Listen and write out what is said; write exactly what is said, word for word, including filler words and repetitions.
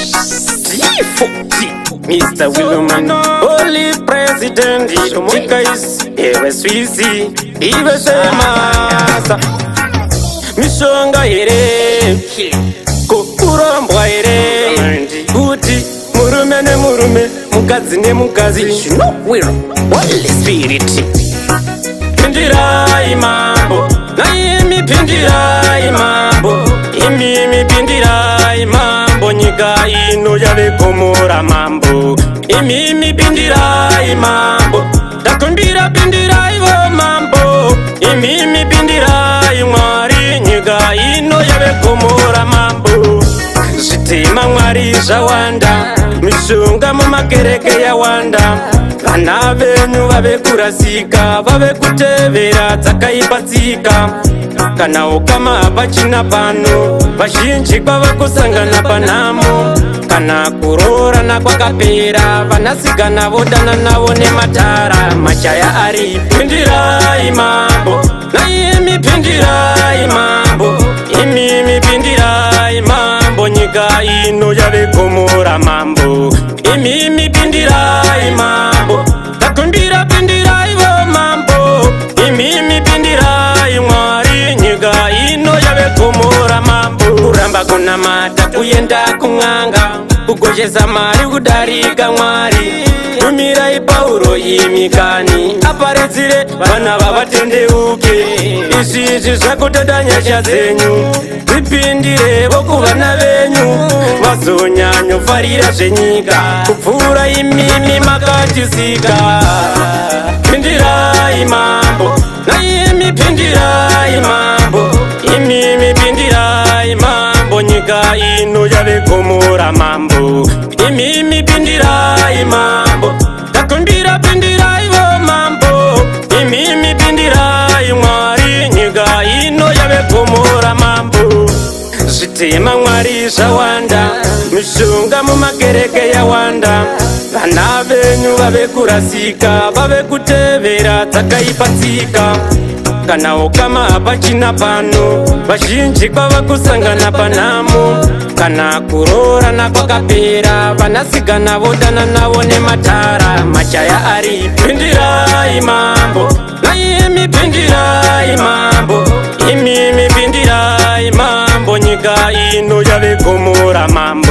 Mister Wilman, Holy President, Chika is Ewe Swisi, Ewe Semasa, Mishonga ere, Kukurambwa ere, Kuti, Murume ne Murume, Mukazi ne Mukazi, Shino Will, Holy Spirit. Pindira imambo, Naimi Pindira imambo, Imi mi Pindira imambo, Nyika ino yave komora mambo. Imi mi Pindira imambo, Takumbira Pindira ivo mambo. Imi mi Pindira imwari, Nyika ino yave komora mambo. Sitima mwari zawanda, Mishunga mumakereke ya wanda. Vana venyu vave kurasika, vave kutevera dzakaipatsika. Kana ukama pachina pano, vazhinji kwava kusangana panamo. Kana kurorana kwakapera, vanasikana vodana navo nematara. Machaya ari Pindira imambo, naimi Pindira imambo. Imi mi Pindira imambo, nyika ino yave komora mambo. Imi mi Pindira imambo, Takumbira Pindira ivo mambo. Imi mi Pindira imwari, nyika ino yave komora mambo. Kuramba kunamata kuyenda kung'anga, kugoshesa mari kudarika mwari. Tumirai Pauro imikani, aparedzire vana vavatendeuke. Izvi zvakutoda nyasha dzenyu, dzipindire vokuvana venyu. Vazonyanyofarira zvenyika, kupfuura imimi makatisika. Pindira imambo, naimi Pindira imambo. Imimi Pindira imambo, nyika ino yave komora mambo. Imimi Pindira imambo, Takumbira Pindira ivo mambo. Imimi Pindira imwari, nyika ino yave komora mambo. Zvitima mwari zvawanda, Mishonga mumakereke yawanda. Vana venyu vave kurasika, vave kutevera dzakaipatsika. Kana ukama pachina pano, vazhinji kwava kusangana panamo. Kana kurorana kwakapera, vanasikana vodana navo nematara. Machaya ari Pindira imambo, naimi Pindira imambo. Imi mi Pindira imambo, nyika ino yave komora mambo.